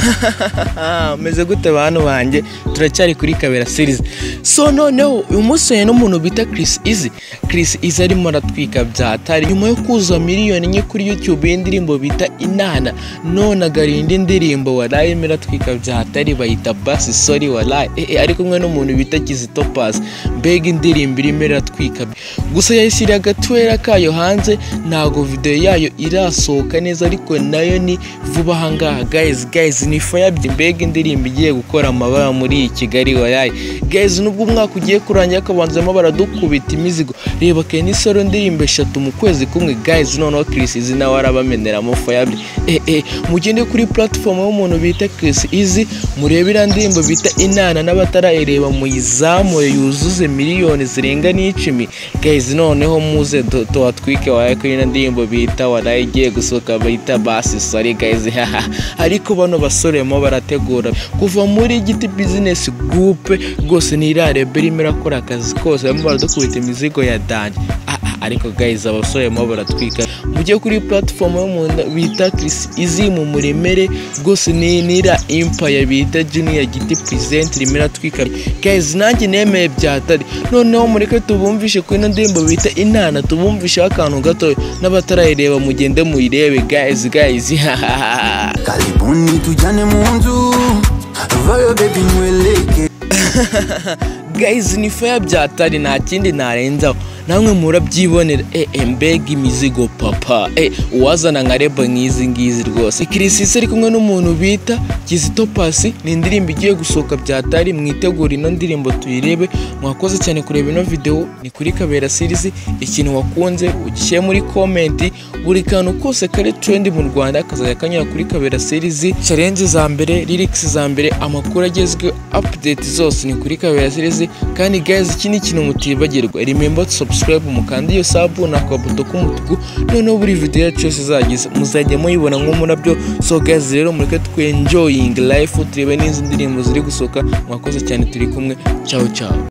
meze gute bantu banjye turacyari kuri Kabera series. So noneho uyu musore n'umuntu bita Chris Easy arimo aratwika byatari nyuma yo kuza miliyoni nke kuri YouTube y'indirimbo bita inana none agarinda indirimbo waraye miratwika byatari bayita Basi Sori waraye ari kumwe n'umuntu bita Topaz mbega indirimbo irimo iratwika gusa yayishyira agatwera kayo hanze ntago video yayo irasohoka neza ariko nayo ni vuba hangaha guys ni fire mbega indirimbo igiye gukora amabara muri Kigali waraye guys nubwo umwaka ugiye kurangira akabanzamo baradukubita imizigo reba ke ni soro ndirimbo 3 mu kwezi kumwe guys noneho Chris Easy nawe arabameneramo fire mugende kuri platform y'umuntu bita Chris Easy murebera ndirimbo bita inana n'abatarayireba mu izamu yuzuze miliyoni zirenga n'10 guys noneho muze twatwike waye ko ina ndirimbo bita waraye igiye gusohoka bita Basi Sori guys ariko bano basore mo barategura kuva muri giti business group gose ni irare berimo irakora akazi kose bamwe baradukubita imizigo ya danje ariko guys abasore mo baratwika mujye kuri platform y'umuntu bita Chris Easy mu muremere gose ni nira empire bita junior giti present rimera twika guys nanjye nemeye byatari noneho mureke tubumvishe ko ino ndirimbo bita inana tubumvishe akantu gato n'abatarayireba mugende muyirebe guys karibuni tujane mu nzu vayo baby nweleke guys ni fire byatari nta kindi narenzaho namwe murabyibonera mbega imizigo papa uwazana nka reba nkizi ngizi rwose Chris Easy ari kumwe n'umuntu bita Topaz ni indirimbo igiye gusohoka byatari mwitegura ino ndirimbo tuyirebe mwakoze cyane kureba ino video ni kuri Kabera series ikintu wakunze ugishyire muri comment buri kantu kose kare trend mu Rwanda kazajya kanyura kuri Kabera series challenge za mbere lyrics za mbere amakuru agezwe update zose ni kuri Kabera series kandi guys iki ni ikintu mutibagirwa remember subscribe mukandi yo sub na kabuto k'umutuku noneho buri video yacu yose zagize muzajya muyibona nko nabyo. So guys rero mureke enjoying life turebe n'izi ndirimbo ziri gusoka mwakoze cyane turi kumwe ciao